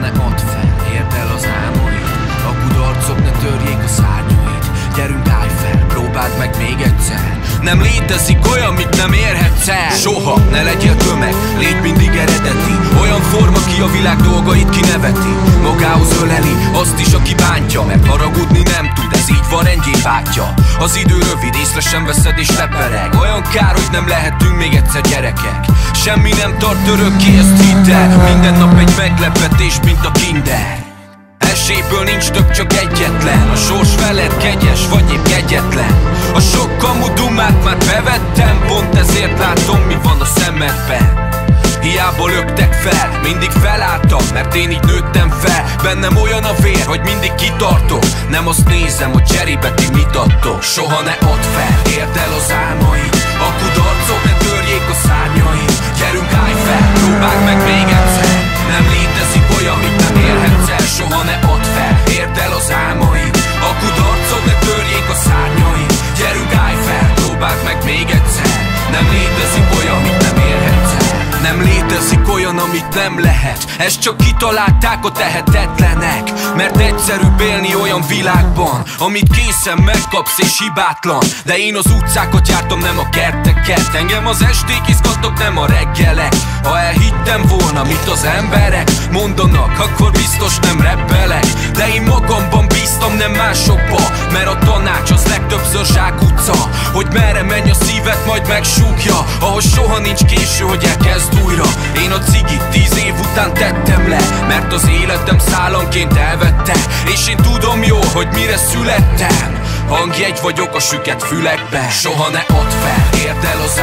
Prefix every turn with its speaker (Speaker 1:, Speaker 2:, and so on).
Speaker 1: ne add fel, érd el az álmaid. A kudarcok ne törjék a szárnyaid. Gyerünk, állj fel, próbáld meg még egyszer. Nem létezik olyan, mit nem érhetsz el. Soha ne legyél tömeg, légy mindig eredeti. Olyan forma, ki a világ dolgait kineveti. Magához öleli azt is, aki bántja, mert haragudni nem tud, ez így van rendjén bátyja. Az idő rövid, észre sem veszed és lepereg. Olyan kár, hogy nem lehetünk még egyszer gyerekek. Semmi nem tart örökké, ezt hidd el. Minden nap egy meglepetés, mint a Kinder. Esélyből nincs több, csak egyetlen. A sors veled kegyes, vagy épp kegyetlen. A sok kamu dumát már bevettem, pont ezért látom, mi van a szemedben. Hiába löktek fel, mindig felálltam, mert én így nőttem fel. Bennem olyan a vér, hogy mindig kitartok. Nem azt nézem, hogy cserébe ti mit adtok. Soha ne add fel, érd el az álmaid. A kudarcok ne törjék a szárnyaid. Gyerünk, állj fel, próbáld meg még egyszer. Nem létezik olyan, mit nem érhetsz el. Soha ne add fel, érd el az álmaid. A kudarcok ne törjék a szárnyaid. Gyerünk, állj fel, próbáld meg még egyszer. Nem létezik olyan, mit nem érhetsz el. Nem létezik olyan, amit nem lehet. Ezt csak kitalálták a tehetetlenek. Mert egyszerűbb élni olyan világban, amit készen megkapsz és hibátlan. De én az utcákat jártam, nem a kerteket. Engem az esték izgattak, nem a reggelek. Ha elhittem volna, mit az emberek mondanak, akkor biztos nem reppelek. De én magamban bíztam, nem másokba, mert a tanács az legtöbbször zsákutca. Hogy merre menj a szívet, majd megsúgja. Ahhoz soha nincs késő, hogy elkezd újra. Én a cigit 10 év után tettem le, mert az életem szálanként elvette. És én tudom jó, hogy mire születtem. Hangjegy vagyok a süket fülekbe. Soha ne add fel, érd el az